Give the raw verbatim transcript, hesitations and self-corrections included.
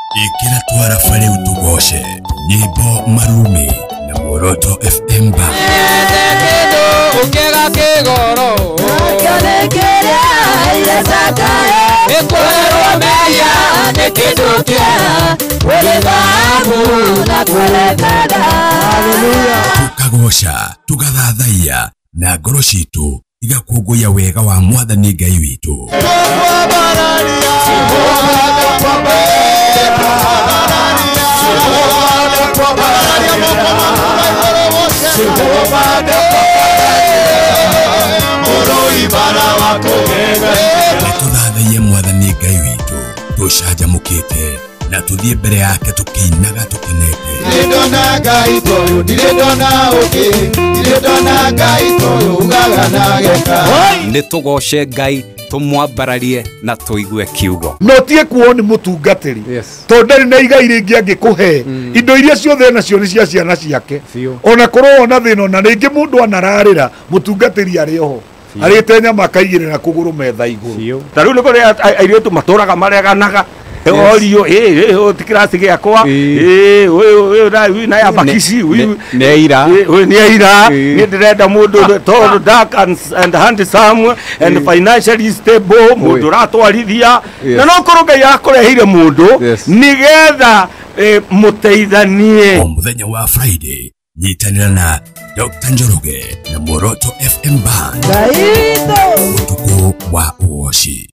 Ikira twara fare utugoshe Nyimbo Marumi na Moroto F M Band. Ukega kigoro Akanekere ile sakae Ekwero meya nekidukia Wele babu na kwele kada Hallelujah. Tukagosha, tugathathaiya na ngoro citu igakunguya wega wa Mwathani Ngai witu. Tuthathaiye Mwathani Ngai witu, tucanjamukite na tuthie mbere yake tukiinaga tukenete. Ndirendona Ngai toyo, ndirendona oke, ndirendona Ngai toyo ugaga na geka. Nitugoshe Ngai tumwambararie na tuigue kiugo. No tie kuoni mutungatiri. Yes. Tondari na igai ringi angikuhe indo iria ciothe nacio ni cia ciana ciake. Ona korwo ona thina na ringi mundu anararira mutungatiri ari oho. Arite nyama kaigirira kuguru metha iguru. Tariu niko airitu maturaga mareganaga. Orio eh eh tikirasi giakwa eh uyu uyu na ya bakisi uyu neira uyu neira ni ndirenda mundu tall dark and, and handsome and financially stable mundu ratwarithia na no kuruga yakurehire mundu nigetha muteithanie. Muthenya wa Friday nyitanira na Doctor Njoroge na Moroto F M Band. Gaito Utuku wa uoshi.